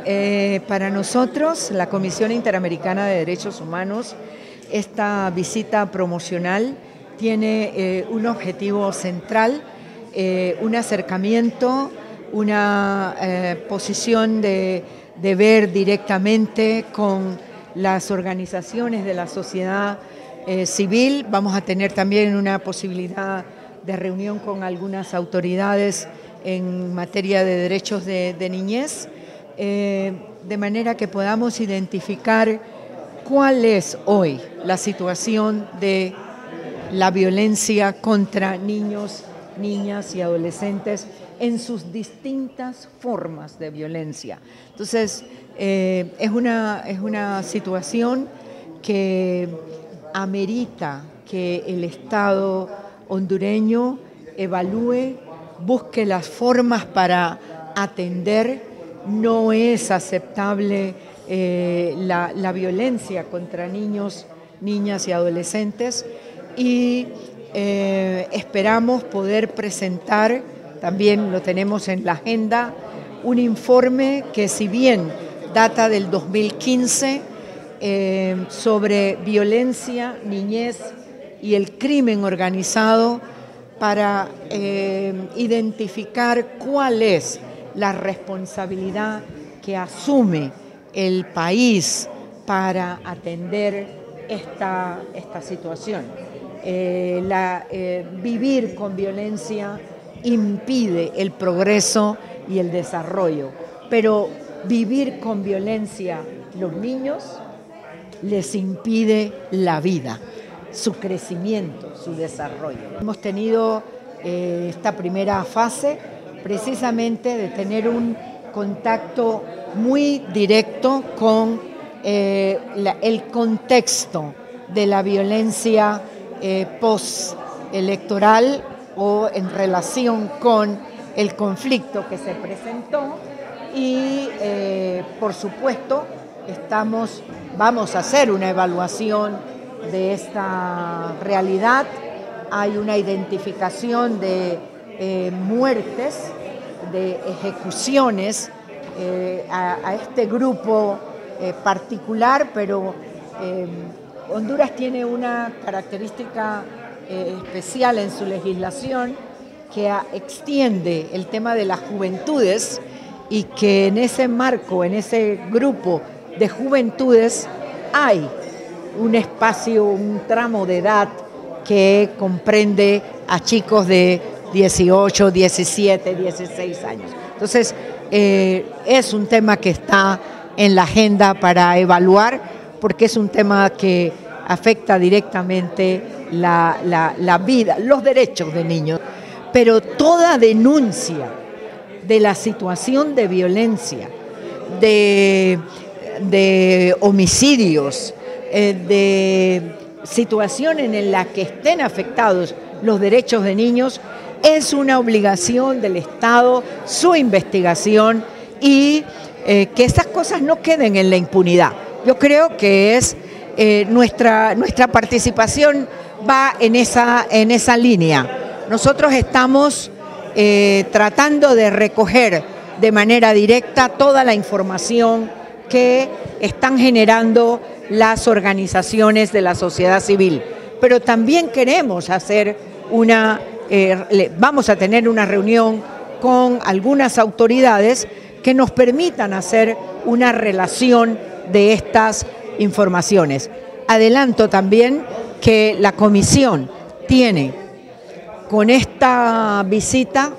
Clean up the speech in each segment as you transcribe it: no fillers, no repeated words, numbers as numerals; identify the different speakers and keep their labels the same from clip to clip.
Speaker 1: Para nosotros, la Comisión Interamericana de Derechos Humanos, esta visita promocional tiene un objetivo central, un acercamiento, una posición de ver directamente con las organizaciones de la sociedad civil. Vamos a tener también una posibilidad de reunión con algunas autoridades en materia de derechos de niñez, de manera que podamos identificar cuál es hoy la situación de la violencia contra niños, niñas y adolescentes en sus distintas formas de violencia. Entonces, es una situación que amerita que el Estado hondureño evalúe, busque las formas para atender. No es aceptable la violencia contra niños, niñas y adolescentes, y esperamos poder presentar, también lo tenemos en la agenda, un informe que, si bien data del 2015, sobre violencia, niñez y el crimen organizado, para identificar cuál es la responsabilidad que asume el país para atender esta situación. Vivir con violencia impide el progreso y el desarrollo, pero vivir con violencia los niños les impide la vida, su crecimiento, su desarrollo. Hemos tenido esta primera fase precisamente de tener un contacto muy directo con el contexto de la violencia postelectoral o en relación con el conflicto que se presentó, y por supuesto vamos a hacer una evaluación de esta realidad. Hay una identificación de muertes, de ejecuciones a este grupo particular, pero Honduras tiene una característica especial en su legislación que extiende el tema de las juventudes, y que en ese marco, en ese grupo de juventudes, hay un espacio, un tramo de edad que comprende a chicos de 18, 17, 16 años. Entonces, es un tema que está en la agenda para evaluar, porque es un tema que afecta directamente la vida, los derechos de niños. Pero toda denuncia de la situación de violencia, de homicidios, de situaciones en la que estén afectados los derechos de niños, es una obligación del Estado, su investigación, y que estas cosas no queden en la impunidad. Yo creo que es nuestra participación va en esa línea. Nosotros estamos tratando de recoger de manera directa toda la información que están generando las organizaciones de la sociedad civil, pero también queremos hacer vamos a tener una reunión con algunas autoridades que nos permitan hacer una relación de estas informaciones. Adelanto también que la comisión tiene con esta visita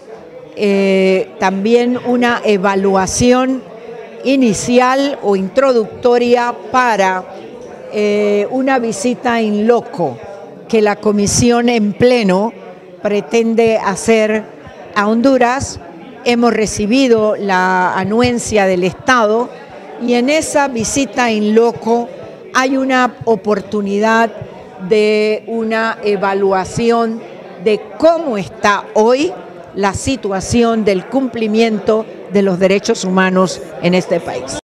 Speaker 1: también una evaluación inicial o introductoria para una visita in loco que la comisión en pleno pretende hacer a Honduras. Hemos recibido la anuencia del Estado, y en esa visita in loco hay una oportunidad de una evaluación de cómo está hoy la situación del cumplimiento de los derechos humanos en este país.